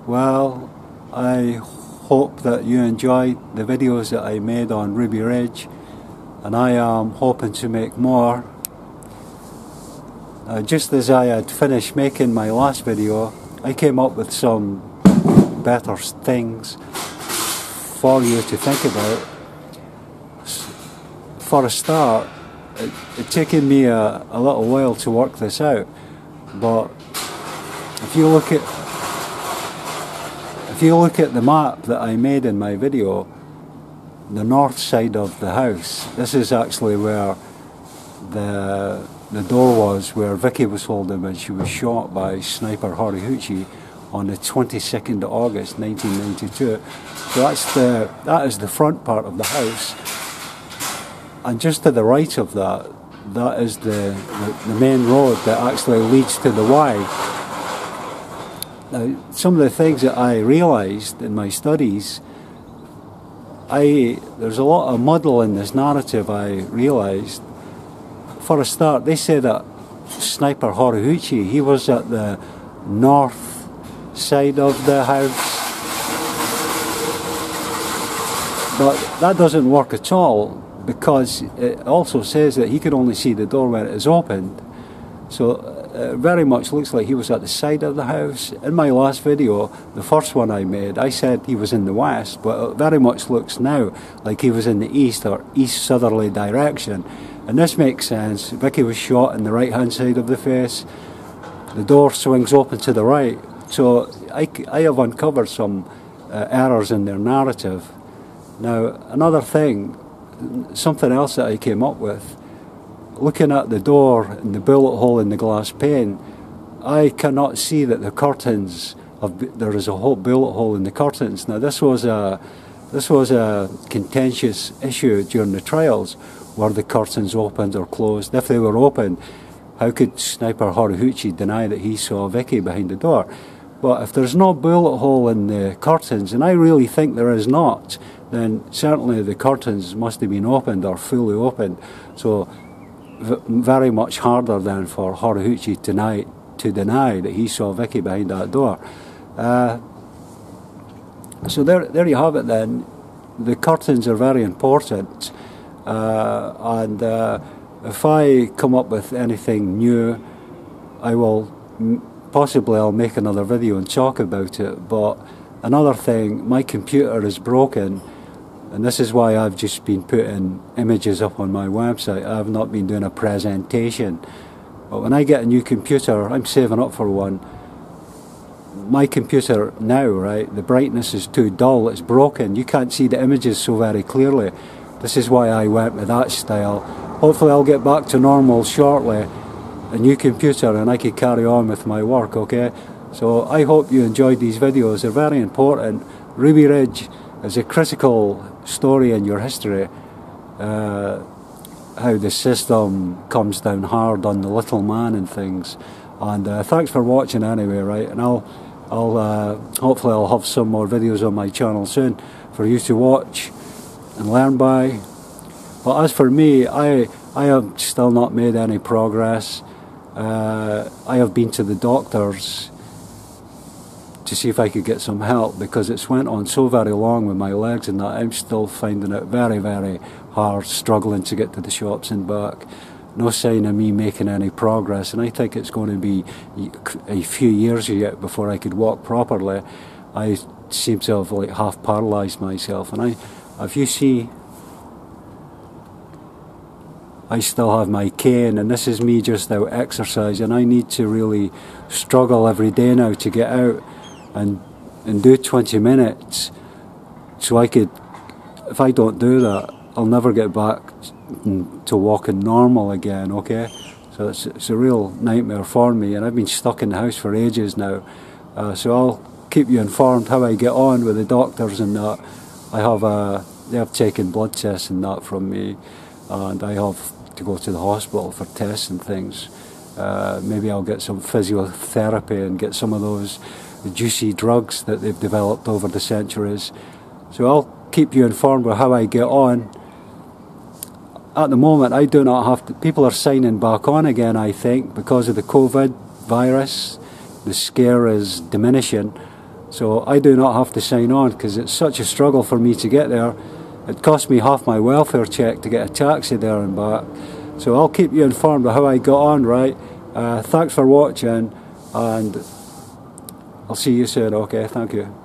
Well, I hope that you enjoyed the videos that I made on Ruby Ridge, and I am hoping to make more. Just as I had finished making my last video, I came up with some better things for you to think about. For a start, it taken me a little while to work this out, but if you look at the map that I made in my video, the north side of the house, this is actually where the door was where Vicky was holding when she was shot by Sniper Horiguchi on the 22nd of August 1992. So that is the front part of the house, and just to the right of that, that is the main road that actually leads to the Y. Now, some of the things that I realised in my studies, there's a lot of muddle in this narrative. I realised, for a start, they say that Sniper Horiguchi, he was at the north side of the house, but that doesn't work at all, because it also says that he could only see the door when it is opened. So it very much looks like he was at the side of the house. In my last video, the first one I made, I said he was in the west, but it very much looks now like he was in the east or east southerly direction. And this makes sense. Vicky was shot in the right hand side of the face. The door swings open to the right. So I have uncovered some errors in their narrative. Now, another thing, something else that I came up with, looking at the door and the bullet hole in the glass pane, I cannot see that the curtains there is a whole bullet hole in the curtains. Now, this was a contentious issue during the trials. Were the curtains opened or closed? If they were open, how could Sniper Horiguchi deny that he saw Vicky behind the door? But if there's no bullet hole in the curtains, and I really think there is not, then certainly the curtains must have been opened or fully opened. So very much harder than for Horiguchi to deny that he saw Vicky behind that door. So there you have it then. The curtains are very important, and if I come up with anything new, I will possibly I'll make another video and talk about it. But another thing, my computer is broken, and this is why I've just been putting images up on my website. I've not been doing a presentation. But when I get a new computer, I'm saving up for one. My computer now, right, the brightness is too dull, it's broken. You can't see the images so very clearly. This is why I went with that style. Hopefully I'll get back to normal shortly, a new computer, and I can carry on with my work, okay? So I hope you enjoyed these videos. They're very important. Ruby Ridge is a critical story in your history, how the system comes down hard on the little man and things. And thanks for watching anyway, right? And hopefully I'll have some more videos on my channel soon for you to watch and learn by. But as for me, I have still not made any progress. I have been to the doctors to see if I could get some help, because it's went on so very long with my legs and that I'm still finding it very, very hard, struggling to get to the shops and back. No sign of me making any progress, and I think it's going to be a few years yet before I could walk properly. I seem to have like half paralysed myself, and if you see, I still have my cane, and this is me just out exercising. I need to really struggle every day now to get out and do 20 minutes, so I could, if I don't do that, I'll never get back to walking normal again, okay? So it's a real nightmare for me, and I've been stuck in the house for ages now. So I'll keep you informed how I get on with the doctors and that. They have taken blood tests and that from me, and I have to go to the hospital for tests and things. Maybe I'll get some physiotherapy and get some of those juicy drugs that they've developed over the centuries. So I'll keep you informed with how I get on. At the moment, I do not have to. People are signing back on again, I think, because of the COVID virus. The scare is diminishing, So I do not have to sign on because it's such a struggle for me to get there. It cost me half my welfare check to get a taxi there and back. So I'll keep you informed of how I got on, right? Thanks for watching, and I'll see you soon. Okay, thank you.